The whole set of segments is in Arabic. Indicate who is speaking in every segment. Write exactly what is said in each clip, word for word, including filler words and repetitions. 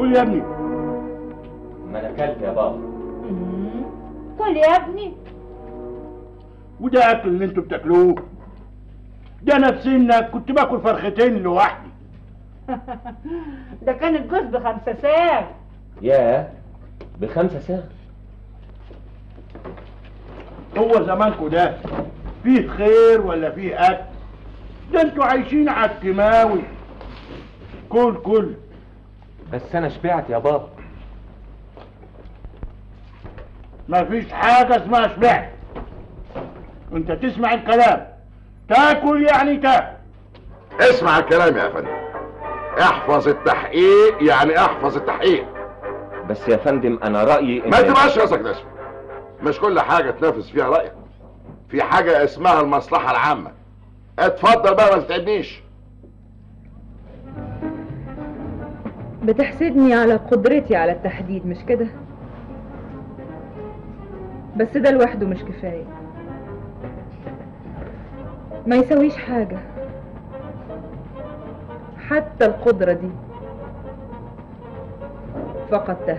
Speaker 1: كل يا ابني.
Speaker 2: ما انا اكلت يا بابا.
Speaker 3: كل يا ابني.
Speaker 1: وده اكل اللي انتوا بتاكلوه؟ ده انا في سنك كنت باكل فرختين لوحدي.
Speaker 3: ده كان الجوز بخمسة ساغ.
Speaker 2: ياه، بخمسة ساغ؟
Speaker 1: هو زمانكوا ده فيه خير ولا فيه اكل؟ ده انتوا عايشين على الكيماوي. كل كل
Speaker 2: بس انا شبعت يا بابا.
Speaker 1: مفيش حاجة اسمها شبعت. انت تسمع الكلام، تاكل يعني تاكل.
Speaker 4: اسمع الكلام يا فندم، احفظ التحقيق يعني احفظ التحقيق.
Speaker 2: بس يا فندم انا رأيي
Speaker 4: ما تبقاش راسك ناشف. مش كل حاجة تنافس فيها رأيك. في حاجة اسمها المصلحة العامة. اتفضل بقى ما تتعبنيش.
Speaker 5: بتحسدني على قدرتي على التحديد مش كده؟ بس ده لوحده مش كفاية، ما يسويش حاجة. حتى القدرة دي فقدتها.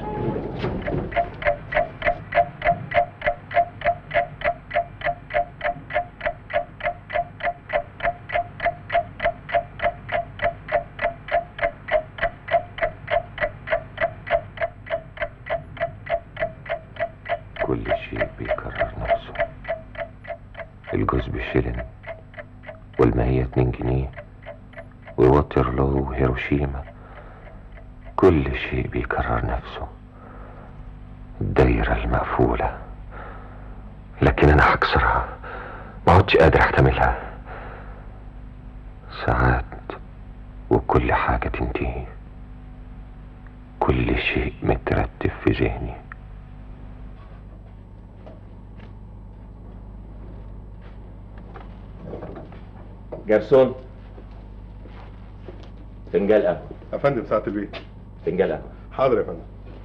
Speaker 6: كل شيء بيكرر نفسه. الجوز بشيلن، والماهية اتنين جنيه، ووترلو وهيروشيما. كل شيء بيكرر نفسه. الدايرة المقفولة، لكن انا هكسرها. ما عدتش قادر احتملها. ساعات وكل حاجة تنتهي. كل شيء مترتب في ذهني.
Speaker 2: جرسون، فنجان قهوة.
Speaker 7: يا فندم ساعة البيت.
Speaker 2: فنجان قهوة.
Speaker 7: حاضر يا فندم.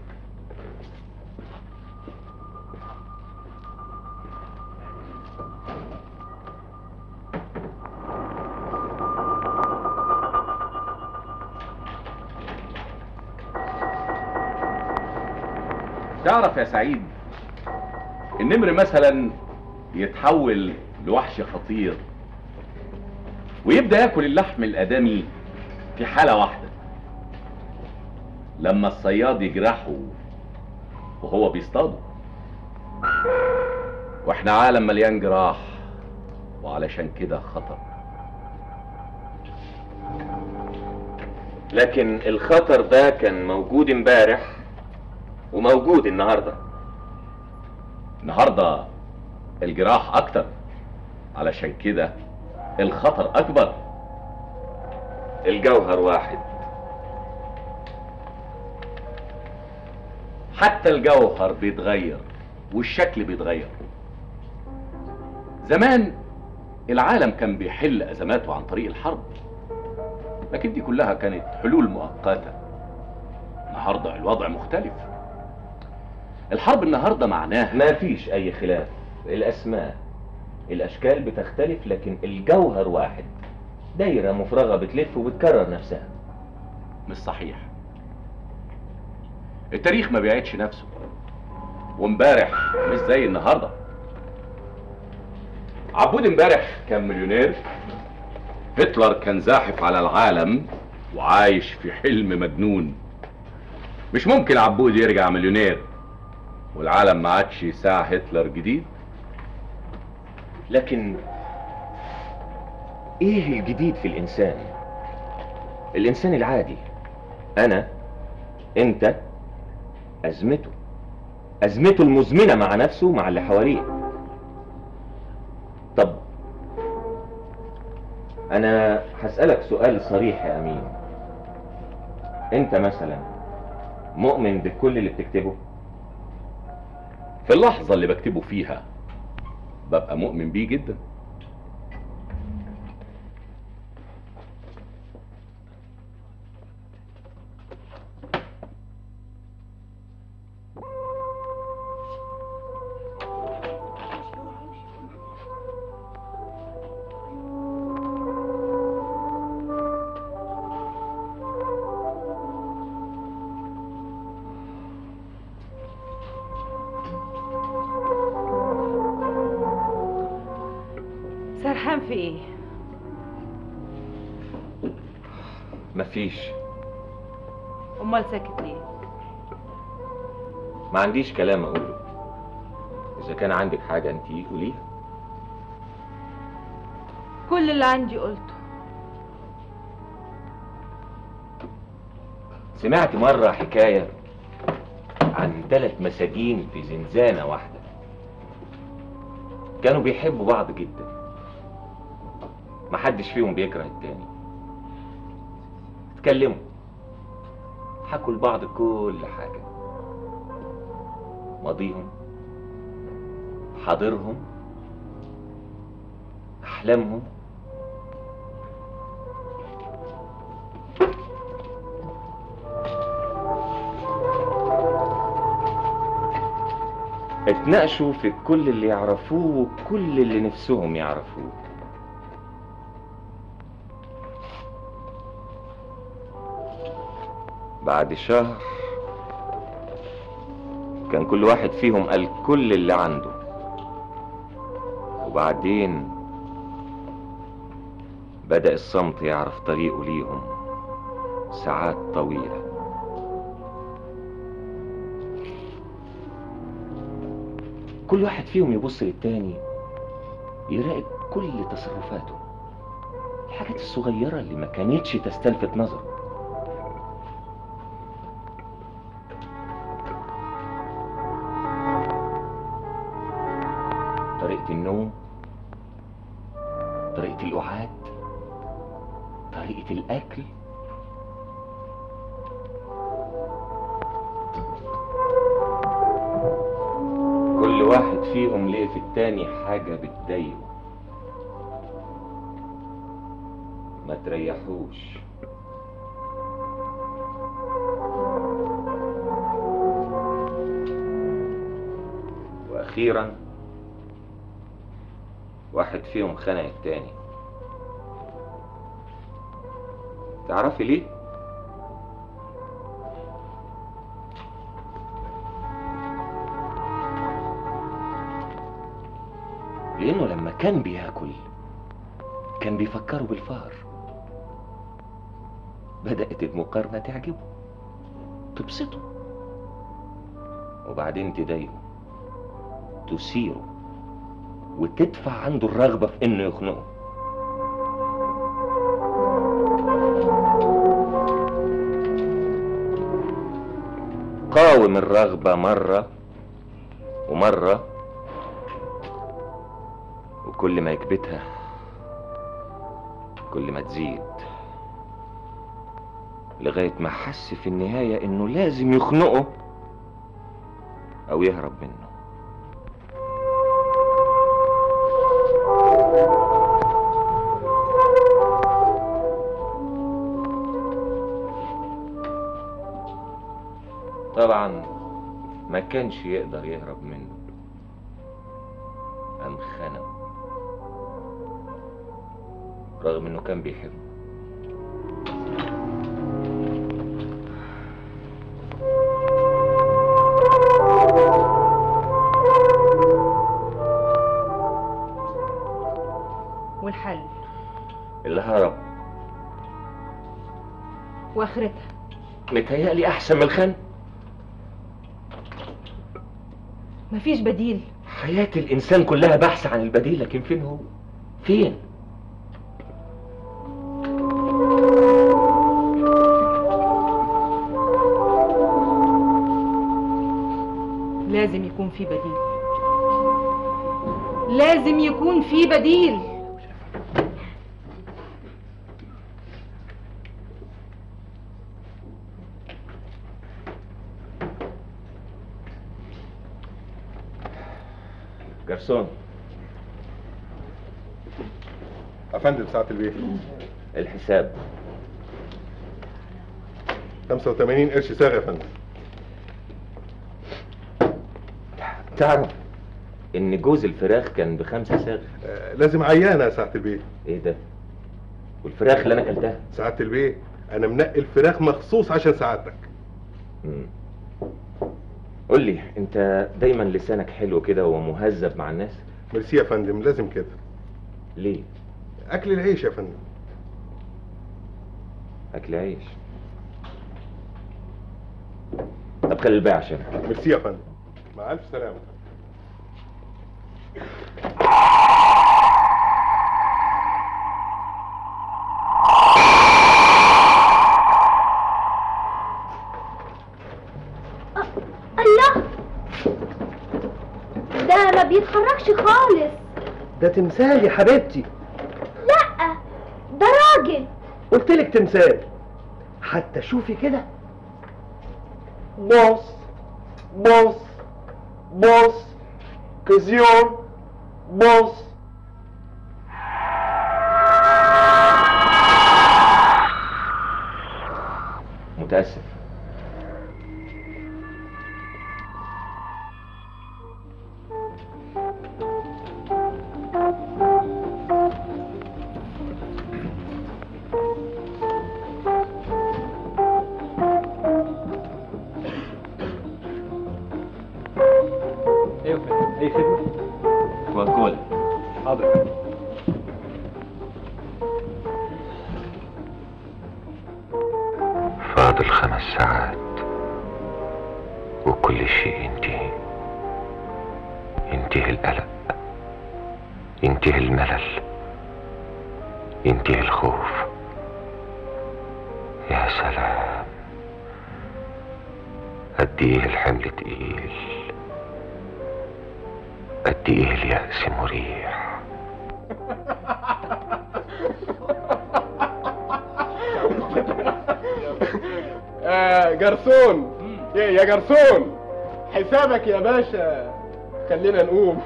Speaker 8: تعرف يا سعيد، النمر مثلا يتحول لوحش خطير ويبدأ ياكل اللحم الآدمي في حالة واحدة، لما الصياد يجرحه وهو بيصطاده. واحنا عالم مليان جراح، وعلشان كده خطر.
Speaker 2: لكن الخطر ده كان موجود امبارح وموجود النهارده.
Speaker 8: النهارده الجراح اكتر، علشان كده الخطر اكبر.
Speaker 2: الجوهر واحد.
Speaker 8: حتى الجوهر بيتغير والشكل بيتغير. زمان العالم كان بيحل ازماته عن طريق الحرب، لكن دي كلها كانت حلول مؤقتة. النهارده الوضع مختلف. الحرب النهارده معناها
Speaker 2: ما فيش اي خلاف. الاسماء الاشكال بتختلف، لكن الجوهر واحد. دايرة مفرغة بتلف وبتكرر نفسها.
Speaker 8: مش صحيح. التاريخ ما بيعيدش نفسه، وامبارح مش زي النهارده. عبود امبارح كان مليونير، هتلر كان زاحف على العالم وعايش في حلم مجنون. مش ممكن عبود يرجع مليونير والعالم ما عادش ساعة هتلر جديد.
Speaker 2: لكن ايه الجديد في الانسان؟ الانسان العادي، انا، انت، ازمته ازمته المزمنة مع نفسه مع اللي حواليه. طب انا هسألك سؤال صريح يا امين. انت مثلا مؤمن بكل اللي بتكتبه؟
Speaker 8: في اللحظة اللي بكتبه فيها ببقى مؤمن بيه جدا.
Speaker 5: في ايه؟
Speaker 2: مفيش.
Speaker 5: امال ساكت ليه؟
Speaker 2: ما عنديش كلام اقوله. اذا كان عندك حاجة انتي قوليها.
Speaker 5: كل اللي عندي قلته.
Speaker 2: سمعت مرة حكاية عن ثلاث مساجين في زنزانة واحدة، كانوا بيحبوا بعض جدا، محدش فيهم بيكره التاني. اتكلموا، حكوا لبعض كل حاجة، ماضيهم، حاضرهم، أحلامهم. اتناقشوا في كل اللي يعرفوه وكل اللي نفسهم يعرفوه. بعد شهر كان كل واحد فيهم قال كل اللي عنده، وبعدين بدأ الصمت يعرف طريقه ليهم ساعات طويلة. كل واحد فيهم يبص للتاني يراقب كل تصرفاته، الحاجات الصغيرة اللي ما كانتش تستلفت نظره. طريقة النوم، طريقة القعاد، طريقة الأكل. كل واحد فيهم لقى في التاني حاجة بتضايقه، ما تريحوش. وأخيرا واحد فيهم خنق التاني. تعرفي ليه؟ لأنه لما كان بياكل كان بيفكروا بالفار. بدأت المقارنة تعجبه، تبسطه، وبعدين تضايقه، تثيره، وتدفع عنده الرغبة في انه يخنقه. قاوم الرغبة مرة ومرة، وكل ما يكبتها كل ما تزيد، لغاية ما حس في النهاية انه لازم يخنقه او يهرب منه. طبعا ما كانش يقدر يهرب منه، قام خنقه رغم انه كان بيحبه.
Speaker 5: والحل؟
Speaker 2: الهرب.
Speaker 5: واخرتها؟
Speaker 2: متهيألي احسن من الخنق.
Speaker 5: مفيش بديل.
Speaker 2: حياة الانسان كلها بحث عن البديل، لكن فين هو؟ فين؟
Speaker 5: لازم يكون في بديل، لازم يكون في بديل.
Speaker 2: جرسون.
Speaker 7: افندم ساعة البيت.
Speaker 2: الحساب
Speaker 7: خمسة وثمانين قرش صاغ يا فندم.
Speaker 2: تعرف ان جوز الفراخ كان بخمسة صاغ؟
Speaker 7: آه لازم عيانة يا ساعة البيت.
Speaker 2: ايه ده؟ والفراخ اللي انا اكلتها؟
Speaker 7: ساعة البيت انا منقي الفراخ مخصوص عشان سعادتك.
Speaker 2: امم قول لي، انت دايما لسانك حلو كده ومهذب مع الناس؟
Speaker 7: ميرسي يا فندم، لازم كده.
Speaker 2: ليه؟
Speaker 7: اكل العيش يا فندم.
Speaker 2: اكل عيش. طب خلي البيع عشان.
Speaker 7: ميرسي يا فندم، مع الف سلامه.
Speaker 9: الله، ده ما بيتحركش خالص.
Speaker 10: ده تمثال يا حبيبتي.
Speaker 9: لا ده راجل.
Speaker 10: قلتلك تمثال. حتى شوفي كده. بص بص بص كزيون بص.
Speaker 2: متأسف.
Speaker 11: اي خدمة؟
Speaker 2: وكل
Speaker 11: حاضر.
Speaker 6: فاضل خمس ساعات وكل شيء ينتهي. ينتهي القلق، ينتهي الملل، ينتهي الخوف. يا سلام، قد ايه الحمل تقيل، قد ايه اليأس مريح.
Speaker 7: آه جرسون، يا يا جرسون، حسابك يا باشا. خلينا نقوم.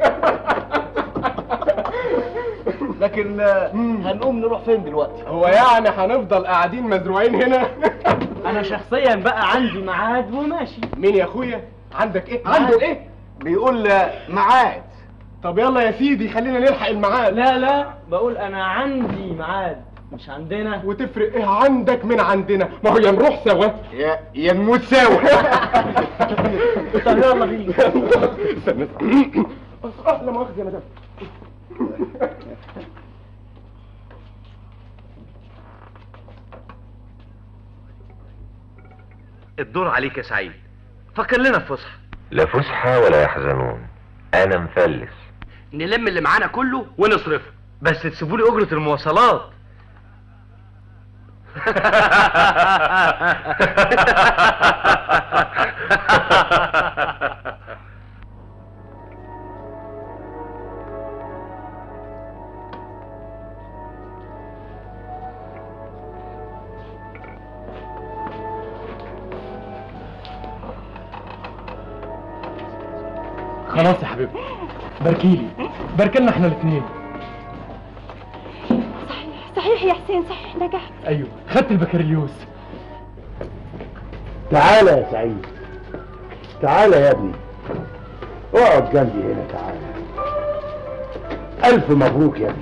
Speaker 10: لكن هنقوم نروح فين دلوقتي؟
Speaker 7: هو يعني هنفضل قاعدين مزروعين هنا؟
Speaker 10: انا شخصيا بقى عندي ميعاد وماشي.
Speaker 7: مين يا اخويا؟ عندك ايه؟
Speaker 10: ميعاد.
Speaker 7: عنده ايه؟
Speaker 10: بيقول ميعاد.
Speaker 7: طب يلا يا سيدي خلينا نلحق الميعاد.
Speaker 10: لا لا، بقول انا عندي ميعاد مش عندنا.
Speaker 7: وتفرق ايه عندك من عندنا؟ ما هو يا نروح سوا يا يا نموت سوا.
Speaker 10: طب يلا بينا.
Speaker 7: استنى. اه لا مؤاخذة يا مدام.
Speaker 10: الدور عليك يا سعيد، فكر لنا في فسحه.
Speaker 6: لا فسحة ولا يحزنون، انا مفلس.
Speaker 10: نلم اللي معانا كله ونصرفه، بس تسيبوا لي اجره المواصلات.
Speaker 11: خلاص يا حبيبي، باركيلي، باركلنا احنا الاثنين.
Speaker 9: صحيح صحيح يا حسين، صحيح نجحت.
Speaker 11: ايوه خدت البكالوريوس.
Speaker 1: تعالى يا سعيد، تعالى يا ابني، اقعد جنبي هنا. تعالى. الف مبروك يا ابني.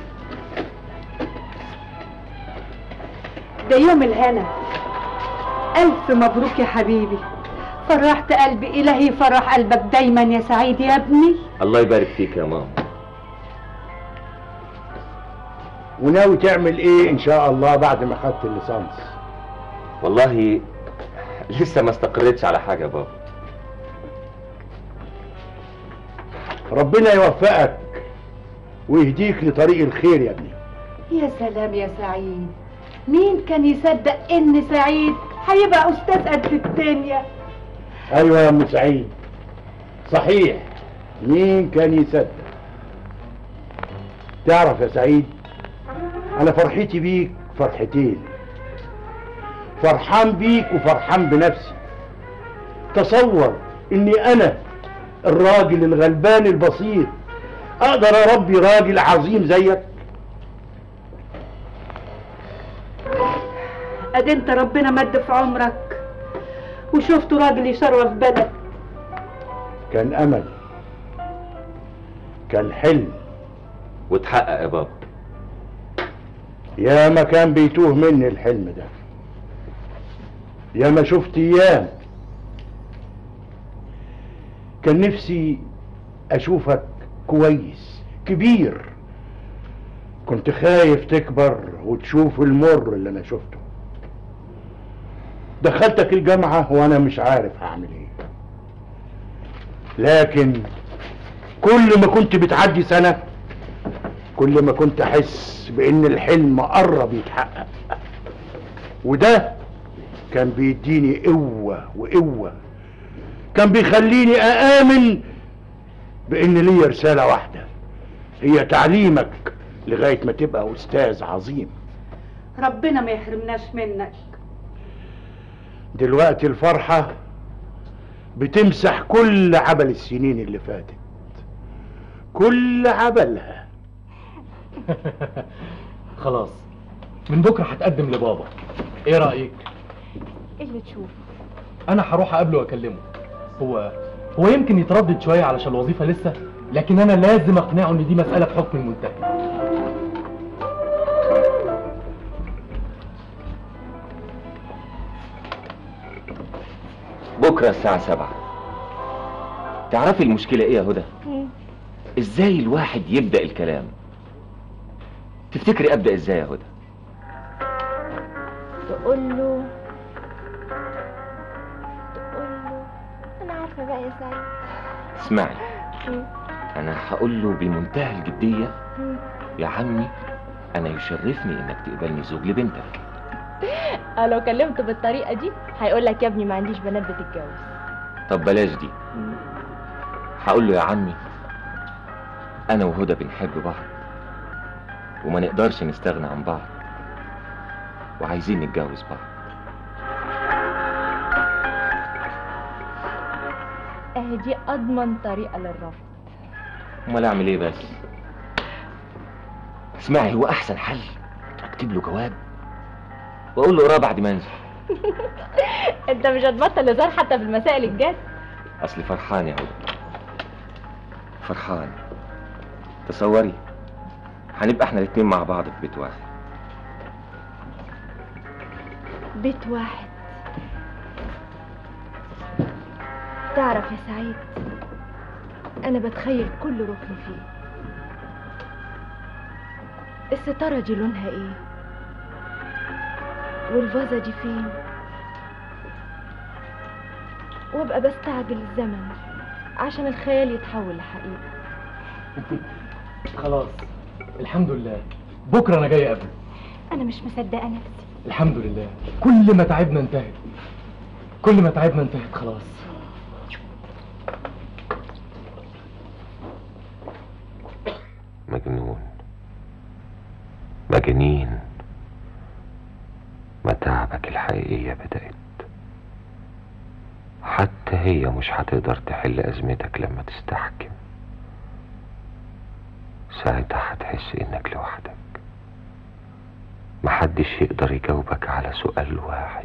Speaker 3: ده يوم الهنا. ألف مبروك يا حبيبي، فرحت قلبي. إلهي فرح قلبك دايما يا سعيد يا ابني.
Speaker 2: الله يبارك فيك يا ماما.
Speaker 1: وناوي تعمل ايه ان شاء الله بعد ما خدت الليسانس؟
Speaker 2: والله لسه ما استقريتش على حاجة يا بابا.
Speaker 1: ربنا يوفقك ويهديك لطريق الخير يا ابني.
Speaker 3: يا سلام يا سعيد، مين كان يصدق ان سعيد هيبقى استاذ قد الدنيا؟
Speaker 1: ايوه يا ام سعيد، صحيح، مين كان يصدق؟ تعرف يا سعيد، انا فرحتي بيك فرحتين، فرحان بيك وفرحان بنفسي. تصور اني انا الراجل الغلبان البسيط اقدر اربي راجل عظيم زيك.
Speaker 3: ادي انت ربنا مد في عمرك وشفته راجل يشرف بلد.
Speaker 1: كان امل، كان حلم،
Speaker 2: واتحقق يا بابا.
Speaker 1: يا ما كان بيتوه مني الحلم ده، يا ما شفت ايام كان نفسي اشوفك كويس كبير، كنت خايف تكبر وتشوف المر اللي انا شفته. دخلتك الجامعة وانا مش عارف هعمل ايه، لكن كل ما كنت بتعدي سنة كل ما كنت احس بان الحلم قرب يتحقق، وده كان بيديني قوة وقوة، كان بيخليني أآمن بإن ليا رسالة واحدة، هي تعليمك لغاية ما تبقى أستاذ عظيم.
Speaker 3: ربنا ما يحرمناش منك.
Speaker 1: دلوقتي الفرحة بتمسح كل عبل السنين اللي فاتت، كل عبلها.
Speaker 11: خلاص من بكرة هتقدم لبابا، ايه رأيك؟
Speaker 9: ايه اللي تشوفه؟
Speaker 11: انا هروح اقابله واكلمه. هو هو يمكن يتردد شوية علشان الوظيفة لسه، لكن انا لازم اقنعه ان دي مسألة في حكم المنتهي.
Speaker 2: بكرة الساعة سبعة. تعرفي المشكلة ايه يا هدى؟ ازاي الواحد يبدأ الكلام؟ تفتكري ابدأ ازاي يا هدى؟
Speaker 9: تقول له تقول له انا عارفه بقى يا سعيد.
Speaker 2: اسمعي، انا هقول له بمنتهى الجدية: يا عمي انا يشرفني انك تقبلني زوج لبنتك.
Speaker 9: اه لو كلمته بالطريقه دي هيقول لك يا ابني ما عنديش بنات بتتجوز.
Speaker 2: طب بلاش دي، هقول له: يا عمي انا وهدى بنحب بعض وما نقدرش نستغنى عن بعض وعايزين نتجوز بعض.
Speaker 9: اهي دي اضمن طريقه للرفض.
Speaker 2: امال اعمل ايه بس؟ اسمعي، هو احسن حل اكتب له جواب واقول له اقراه بعد ما انزل.
Speaker 9: انت مش هتبطل هزار حتى في المسائل الجد.
Speaker 2: اصلي فرحان يا هدى، فرحان. تصوري هنبقى احنا الاتنين مع بعض في بيت واحد.
Speaker 9: بيت واحد؟ تعرف يا سعيد انا بتخيل كل ركن فيه. الستارة دي لونها ايه؟ والفازة دي فين؟ وابقى بستعجل الزمن عشان الخيال يتحول لحقيقة.
Speaker 11: خلاص الحمد لله، بكرة انا جاي اقابله.
Speaker 9: انا مش مصدقة نفسي.
Speaker 11: الحمد لله، كل ما تعبنا انتهت، كل ما تعبنا انتهت خلاص.
Speaker 6: مجنون، مجانين، متاعبك الحقيقية بدأت. حتى هي مش هتقدر تحل أزمتك لما تستحكم. ساعتها هتحس إنك لوحدك، محدش يقدر يجاوبك على سؤال واحد.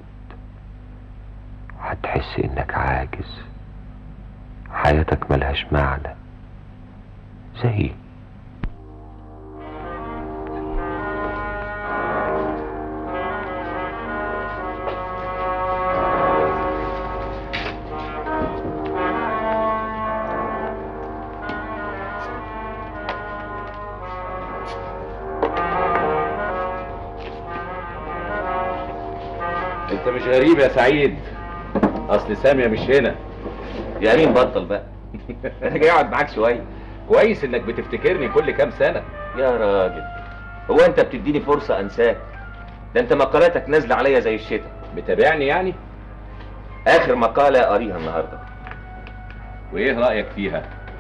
Speaker 6: هتحس إنك عاجز، حياتك ملهاش معنى زي
Speaker 8: انت مش غريب يا سعيد، اصل سامية مش هنا.
Speaker 2: يا امين بطل بقى. انا جاي اقعد معاك شويه.
Speaker 8: كويس انك بتفتكرني كل كام سنة.
Speaker 2: يا راجل، هو انت بتديني فرصة انساك؟ ده انت مقالاتك نازلة عليا زي الشتاء.
Speaker 8: بتابعني يعني؟
Speaker 2: اخر مقالة قاريها النهاردة.
Speaker 8: وايه رأيك فيها؟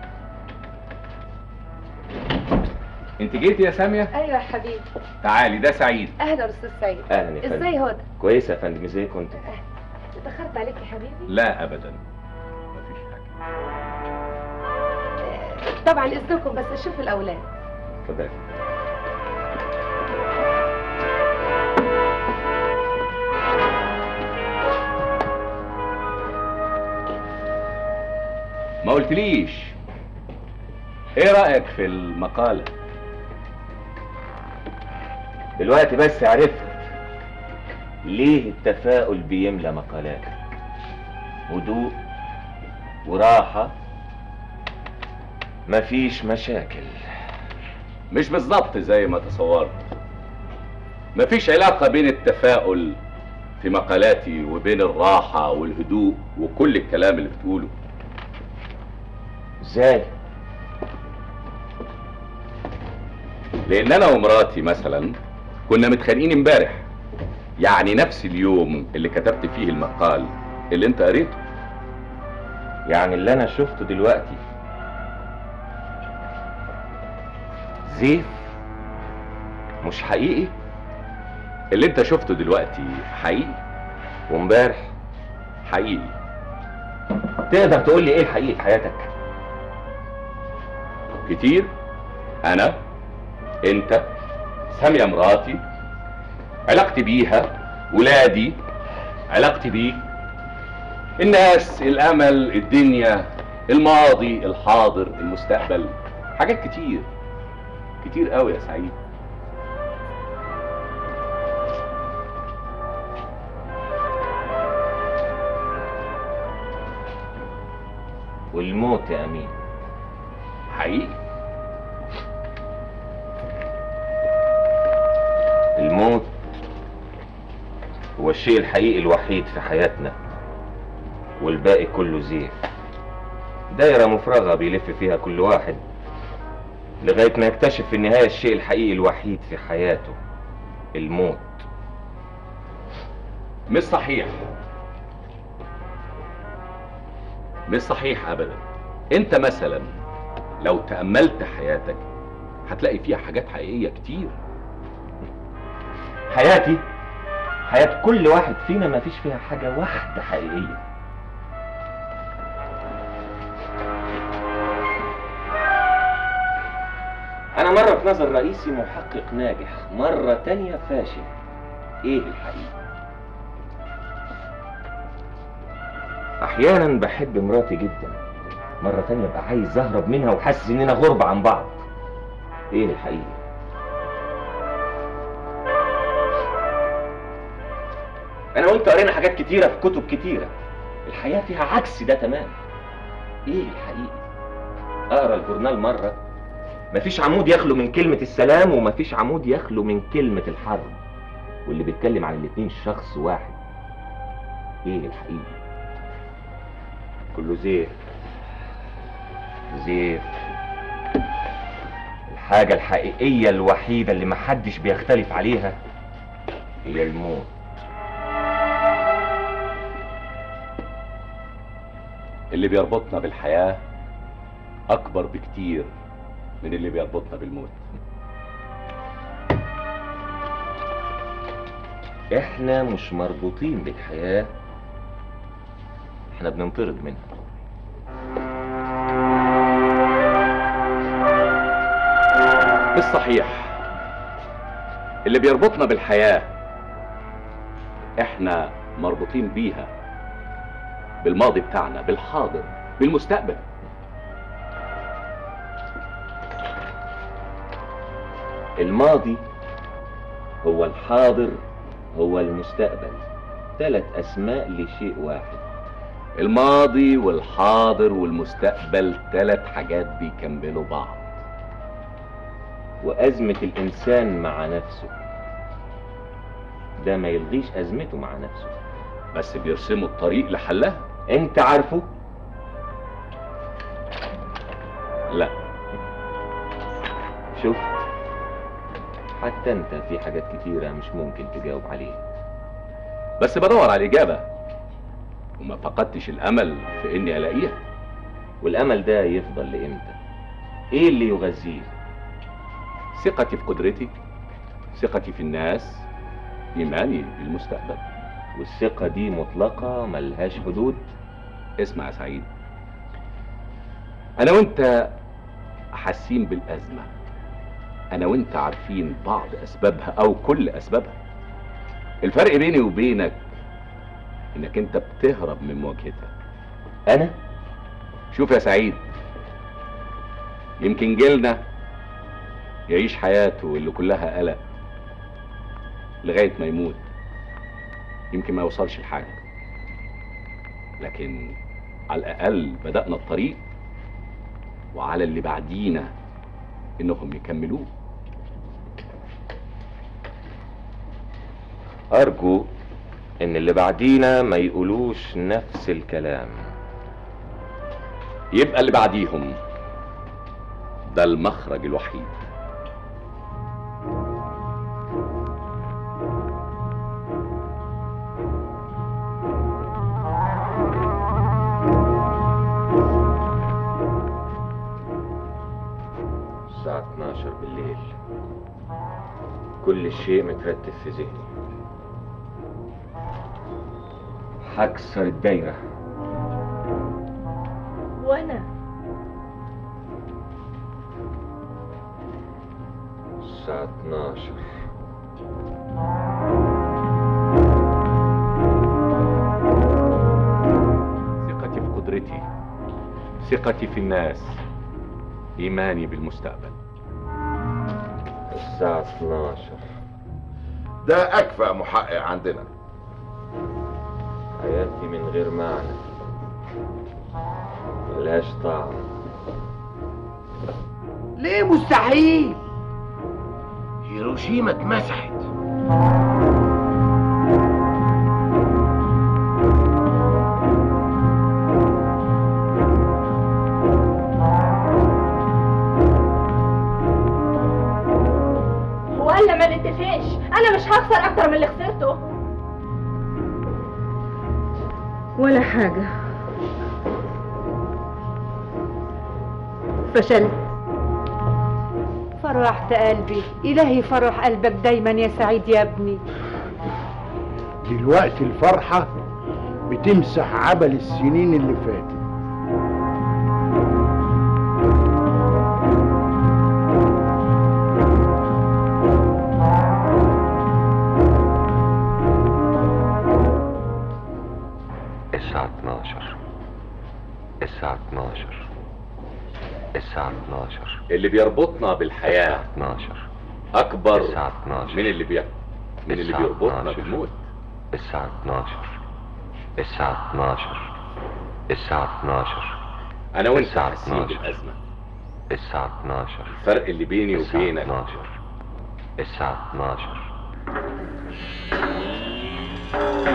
Speaker 8: انت جيتي يا سامية؟
Speaker 5: ايوه يا حبيبي.
Speaker 8: تعالي، ده سعيد.
Speaker 5: اهلا استاذ سعيد.
Speaker 2: اهلا يا فندم.
Speaker 5: ازاي هدى؟
Speaker 2: كويسة يا فندم، ازاي كنت؟
Speaker 5: اتأخرت عليك يا حبيبي؟
Speaker 8: لا ابدا، مفيش حاجة.
Speaker 5: طبعا اذنكم بس اشوف الاولاد.
Speaker 2: اتفضلي.
Speaker 8: ما قلتليش ايه رأيك في المقالة؟
Speaker 2: دلوقتي بس عرفت ليه التفاؤل بيملى مقالاتك. هدوء وراحة، مفيش مشاكل.
Speaker 8: مش بالظبط زي ما تصورت. مفيش علاقة بين التفاؤل في مقالاتي وبين الراحة والهدوء وكل الكلام اللي بتقوله.
Speaker 2: ازاي؟
Speaker 8: لان انا ومراتي مثلا كنا متخانقين امبارح، يعني نفس اليوم اللي كتبت فيه المقال اللي انت قريته.
Speaker 2: يعني اللي انا شفته دلوقتي زيف مش حقيقي؟
Speaker 8: اللي انت شفته دلوقتي حقيقي
Speaker 2: وامبارح
Speaker 8: حقيقي.
Speaker 2: تقدر تقول لي ايه الحقيقي في حياتك؟
Speaker 8: كتير. انا، انت، سامية مراتي، علاقتي بيها، ولادي، علاقتي بيك، الناس، الامل، الدنيا، الماضي، الحاضر، المستقبل، حاجات كتير كتير قوي يا سعيد.
Speaker 2: والموت يا امين
Speaker 8: حقيقي.
Speaker 2: الموت هو الشيء الحقيقي الوحيد في حياتنا، والباقي كله زيف، دايرة مفرغة بيلف فيها كل واحد لغاية ما يكتشف في النهاية الشيء الحقيقي الوحيد في حياته، الموت.
Speaker 8: مش صحيح، مش صحيح ابدا. انت مثلا لو تأملت حياتك هتلاقي فيها حاجات حقيقية كتير.
Speaker 2: حياتي، حياة كل واحد فينا ما فيش فيها حاجة واحدة حقيقية. أنا مرة في نظر رئيسي محقق ناجح، مرة تانية فاشل. إيه الحقيقة؟ أحيانا بحب مراتي جدا، مرة تانية بقى عايز أهرب منها وحاسس إننا غربة عن بعض. إيه الحقيقة؟ أنا وأنت قرينا حاجات كتيرة في كتب كتيرة، الحياة فيها عكس ده تمام. إيه الحقيقة؟ أقرأ الجورنال مرة مفيش عمود يخلو من كلمة السلام ومفيش عمود يخلو من كلمة الحرب، واللي بيتكلم عن الاتنين شخص واحد. إيه الحقيقة؟ كله زيف زيف. الحاجة الحقيقية الوحيدة اللي محدش بيختلف عليها هي الموت.
Speaker 8: اللي بيربطنا بالحياة أكبر بكتير من اللي بيربطنا بالموت.
Speaker 2: احنا مش مربوطين بالحياة، احنا بننطرد منها.
Speaker 8: مش صحيح. اللي بيربطنا بالحياة احنا مربوطين بيها، بالماضي بتاعنا، بالحاضر، بالمستقبل.
Speaker 2: الماضي هو الحاضر هو المستقبل، ثلاث اسماء لشيء واحد.
Speaker 8: الماضي والحاضر والمستقبل ثلاث حاجات بيكملوا بعض.
Speaker 2: وأزمة الإنسان مع نفسه ده ما يلغيش أزمته مع نفسه،
Speaker 8: بس بيرسموا الطريق لحلها.
Speaker 2: أنت عارفه؟
Speaker 8: لا.
Speaker 2: شفت؟ حتى أنت في حاجات كتيرة مش ممكن تجاوب عليها.
Speaker 8: بس بدور على الإجابة وما فقدتش الأمل في إني ألاقيها.
Speaker 2: والأمل ده يفضل لإمتى؟ إيه اللي يغذيه؟
Speaker 8: ثقتي في قدرتي، ثقتي في الناس، إيماني بالمستقبل.
Speaker 2: والثقة دي مطلقة ملهاش حدود.
Speaker 8: اسمع يا سعيد، أنا وأنت حاسين بالأزمة، أنا وأنت عارفين بعض أسبابها أو كل أسبابها. الفرق بيني وبينك إنك أنت بتهرب من مواجهتها.
Speaker 2: أنا؟
Speaker 8: شوف يا سعيد، يمكن جيلنا يعيش حياته اللي كلها قلق لغاية ما يموت، يمكن ما يوصلش لحاجة، لكن على الأقل بدأنا الطريق، وعلى اللي بعدينا إنهم يكملوه.
Speaker 2: ارجو ان اللي بعدينا ما يقولوش نفس الكلام.
Speaker 8: يبقى اللي بعديهم ده المخرج الوحيد.
Speaker 2: الساعة اتناشر بالليل، كل شيء مترتب في ذهني. هكسر الدايرة.
Speaker 9: وانا
Speaker 2: الساعة اتناشر.
Speaker 8: ثقتي في قدرتي، ثقتي في الناس، إيماني بالمستقبل.
Speaker 2: الساعة اتناشر.
Speaker 4: ده أكفأ محقق عندنا.
Speaker 2: حياتي من غير معنى، ملهاش طعم.
Speaker 12: ليه مستحيل؟ هيروشيما اتمسحت.
Speaker 9: ولا ما نتفقش، انا مش هخسر اكتر من اللي خسرته.
Speaker 3: ولا حاجة، فشلت. فرحت قلبي، إلهي فرح قلبك دايما يا سعيد يا ابني.
Speaker 1: دلوقتي الفرحة بتمسح عبل السنين اللي فاتت.
Speaker 6: الساعة اتناشر. الساعة اتناشر. الساعة اتناشر.
Speaker 8: اللي بيربطنا بالحياة
Speaker 6: اتناشر
Speaker 8: أكبر
Speaker 6: الساعة اتناشر.
Speaker 8: من اللي بي... من اللي
Speaker 6: الساعة
Speaker 8: بيربطنا
Speaker 6: اتناشر.
Speaker 8: بالموت.
Speaker 6: الساعة اتناشر. الساعة اتناشر. الساعة اتناشر.
Speaker 8: أنا وأنت
Speaker 6: الساعة
Speaker 8: حاسين
Speaker 6: اتناشر.
Speaker 8: بالأزمة.
Speaker 6: الساعة اتناشر.
Speaker 8: الفرق اللي بيني
Speaker 6: الساعة
Speaker 8: وبينك
Speaker 6: اتناشر. الساعة اتناشر.